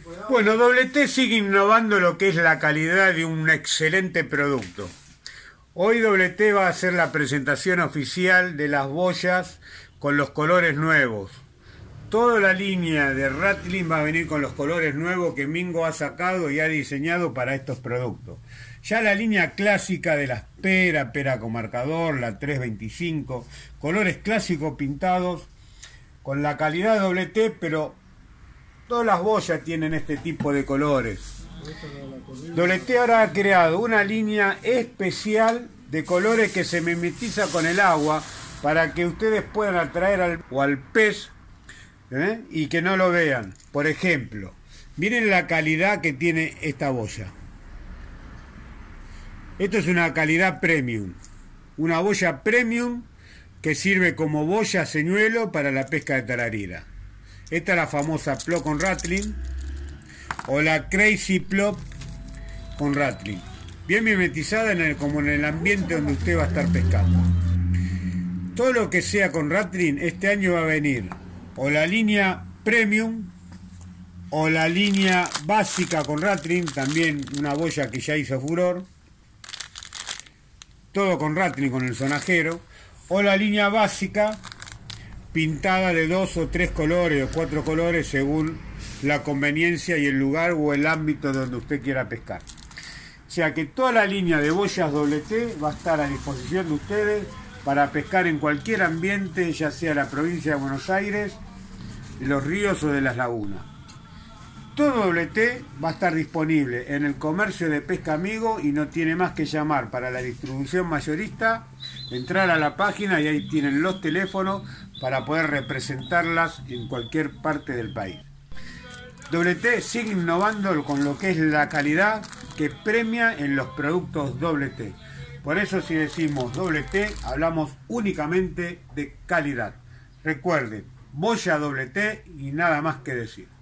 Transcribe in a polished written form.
Bueno, Doble T sigue innovando lo que es la calidad de un excelente producto. Hoy Doble T va a hacer la presentación oficial de las boyas con los colores nuevos. Toda la línea de Rattling va a venir con los colores nuevos que Mingo ha sacado y ha diseñado para estos productos. Ya la línea clásica de las pera con marcador, la 325, colores clásicos pintados con la calidad de Doble T, pero todas las boyas tienen este tipo de colores. Doble T ahora ha creado una línea especial de colores que se mimetiza con el agua para que ustedes puedan atraer al pez y que no lo vean. Por ejemplo, miren la calidad que tiene esta boya. Esto es una calidad premium, una boya premium que sirve como boya señuelo para la pesca de tararira. Esta es la famosa Plop con Rattling o la Crazy Plop con Rattling, bien mimetizada como en el ambiente donde usted va a estar pescando. Todo lo que sea con Rattling este año va a venir o la línea Premium o la línea básica con Rattling, también una boya que ya hizo furor, todo con Rattling, con el sonajero, o la línea básica pintada de 2 o 3 colores o 4 colores según la conveniencia y el lugar o el ámbito donde usted quiera pescar. O sea que toda la línea de boyas Doble T va a estar a disposición de ustedes para pescar en cualquier ambiente, ya sea la provincia de Buenos Aires, de los ríos o de las lagunas. Todo Doble T va a estar disponible en el comercio de Pesca Amigo y no tiene más que llamar para la distribución mayorista, entrar a la página y ahí tienen los teléfonos para poder representarlas en cualquier parte del país. Doble T sigue innovando con lo que es la calidad que premia en los productos Doble T. Por eso si decimos Doble T, hablamos únicamente de calidad. Recuerden, boya Doble T y nada más que decir.